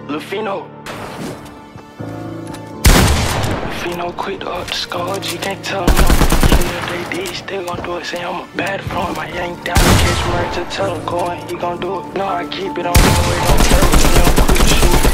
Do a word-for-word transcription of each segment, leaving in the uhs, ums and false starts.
pheno. Pheno quit up the score, you can't tell them no. Even if they did, still gon' do it. Say I'm a bad flow, my yank down, catch merch, just tell him go and he gon' do it. No, I keep it on my way, don't play with me, don't quit shooting.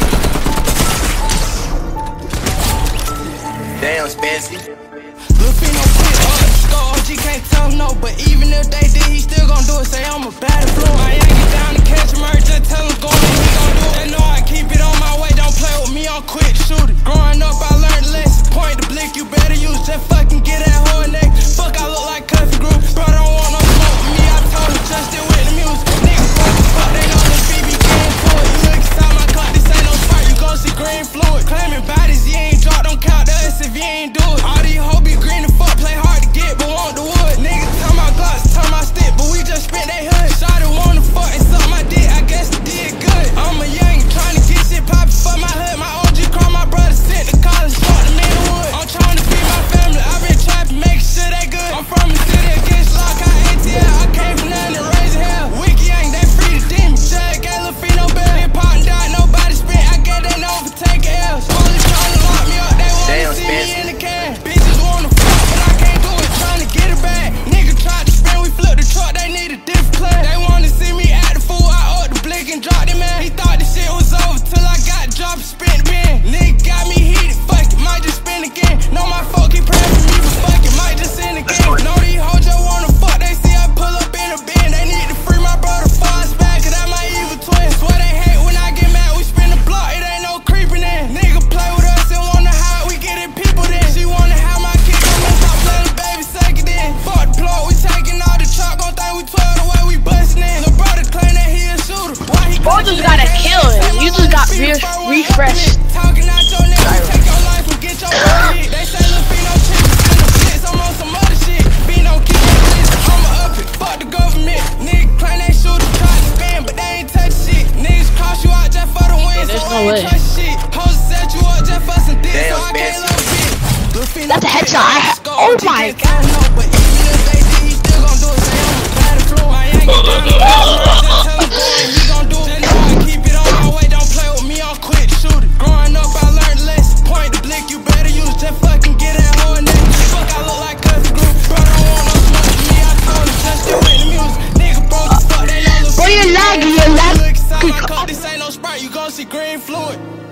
Damn, Spancy. Lil' pheno quit up the score, you can't tell him no. But even if they did, he still gon' do it. Say I'm a bad flow, my yank down to catch merch, just tell him go and he gon' do it. They know I keep it on my way, don't play with me, I'm quick shooting. Growing up, I learned a lesson. Point the blick, you better use, just fucking get that whole neck. Fuck, I look like Cuffy Group, bro, don't want no smoke with me. I told him, just still with the music. Niggas fuck the fuck, they know this B B getting full. You look inside my cup, this ain't no spark, you gon' see green fluid. Claiming bodies, you ain't drop, don't count the us if you ain't do it. All these hoes be green and fuck, play hard to get, but want the wood. Niggas tell my glocks, tell my stick, but we just spent they hood. Shawty wanna fuck and suck my dick, I guess it did good. I'm a young, trying to get shit poppin', fuck my hood. My O G call my brother, sent to college, fuck the man of wood. I'm trying to feed my family, I been trapping, making sure they good. I'm from the city against lock, I A T L, I came from nothing to raise hell. Wiki ain't, they free the demon. Shaq gave Lil' pheno bail. Been poppin' died, nobody spent, I guess they know for taking L's. Police trying to lock me up, they wanna see me in the can. Bitches wanna fuck, but I can't do it, trying to get it back. Nigga tried to spin, we flipped the truck, they need a different plan. They wanna see me act the fool, I up the blick and dropped him, man. He thought this shit was over till I got dropped and spin the bin. Nigga got me heated, fuck it, might just spin again. Know my folk keep praying for me, but fuck it, might just sin again. Know these hoes just wanna fuck, they see I pull up in a bin. They need to free my brother, fast back, cause that my evil twin. Swear they hate when I get mad, we spin the block, it ain't no creeping in. Nigga play with us and wanna hide, we get it people then. She wanna have my kid, come and stop playing the baby second then. Fuck the plug, we taking all the truck, gon' think we twelve the way we bustin' in. Lil' brother claim that he a shooter, why he Bro just got a kill it, you just got re refreshed. Talking out your name, take your life and get your money. They say Lil' pheno chicken in the blitz, I'm on some other shit. Pheno keep it blitz, I'ma up it, fuck the government. Niggas claim they shooter, try to spin, but they ain't touch shit. Niggas cross you out just for the win, Yeah, so no I ain't way. trust shit. Hoes set you up just for some dick, so I can't love it. Lil' pheno That's a headshot. I quit, oh my you can't tell no, but even if they did, he still gon' do it. Say I'm a bad flow, I ain't get down the bad just tell him go and he gon' do it. They know I keep it on my way, don't play with me, I'm quick shooting. Growing up, I learned a lesson. Point the blick, you better use, just fucking get that whole neck. Fuck, I look like Cuffy Group, bro, don't want no smoke with me. I told him, just still with the music. Nigga broke the fuck, they know Lil' Bro, you're pheno. lagging, you're lagging. Look inside my cup, this ain't no Sprite, you gon' see green fluid.